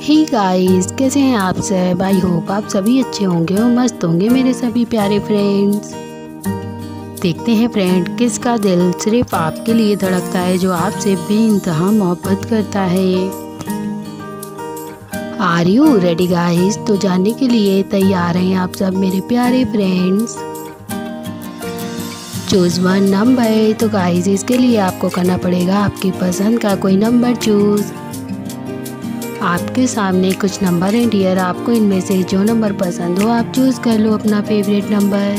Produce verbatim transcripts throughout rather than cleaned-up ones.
Hey guys, कैसे हैं आप सब। आई होप आप सभी अच्छे होंगे और मस्त होंगे मेरे सभी प्यारे फ्रेंड्स। देखते हैं फ्रेंड, किसका दिल सिर्फ आपके लिए धड़कता है जो आपसे बेइंतहा मोहब्बत करता है। Are you ready guys? तो जानने के लिए तैयार हैं आप सब मेरे प्यारे फ्रेंड्स। Choose one number. तो गाइस इसके लिए आपको करना पड़ेगा आपकी पसंद का कोई नंबर चूज। आपके सामने कुछ नंबर हैं डियर, आपको इनमें से जो नंबर पसंद हो आप चूज कर लो अपना फेवरेट नंबर।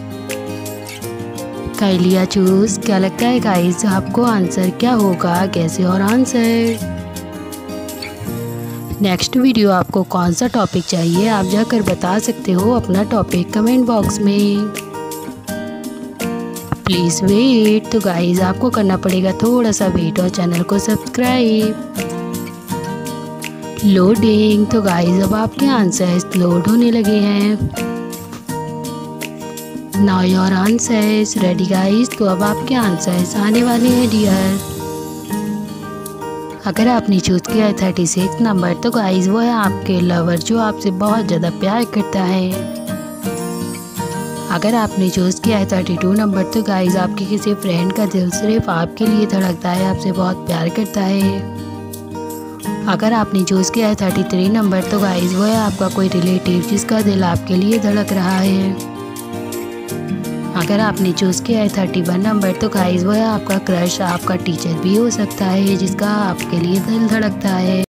कर लिया चूज? क्या लगता है गाइस आपको आंसर क्या होगा? कैसे और आंसर। नेक्स्ट वीडियो आपको कौन सा टॉपिक चाहिए आप जाकर बता सकते हो अपना टॉपिक कमेंट बॉक्स में। Please wait. तो गाइस आपको करना पड़ेगा थोड़ा सा वेट और चैनल को सब्सक्राइब। लोडिंग। तो गाइस अब आपके आंसर्स लोड होने लगे हैं। Now your answers ready guys. तो अब आपके आंसर्स आने वाले हैं डियर। अगर आपने चूज किया है थर्टी सिक्स नंबर तो गाइस वो है आपके लवर जो आपसे बहुत ज़्यादा प्यार करता है। अगर आपने चूज किया है थर्टी टू नंबर तो गाइस आपके किसी फ्रेंड का दिल सिर्फ आपके लिए धड़कता है, आपसे बहुत प्यार करता है। अगर आपने चूज़ किया है थर्टी थ्री नंबर तो गाइस वो है आपका कोई रिलेटिव जिसका दिल आपके लिए धड़क रहा है। अगर आपने चूज़ किया है थर्टी वन नंबर तो गाइस वो है आपका क्रश, आपका टीचर भी हो सकता है जिसका आपके लिए दिल धड़कता है।